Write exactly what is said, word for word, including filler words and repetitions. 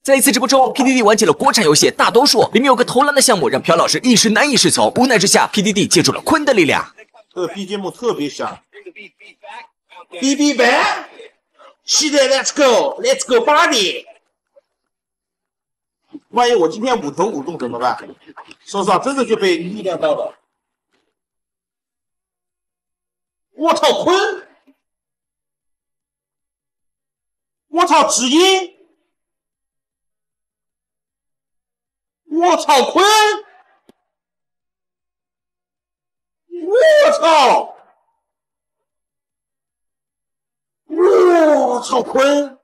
在一次直播中 ，P D D 玩起了国产游戏《大多数》，里面有个投篮的项目，让朴老师一时难以适从。无奈之下 ，P D D 借助了坤的力量。 这个 B G M 特别响。B B back， 系列 Let's go，Let's go party。万一我今天五投五中怎么办？手上真的就被力量到了。我操，坤！我操，止音！我操，坤！我操！我操，坤！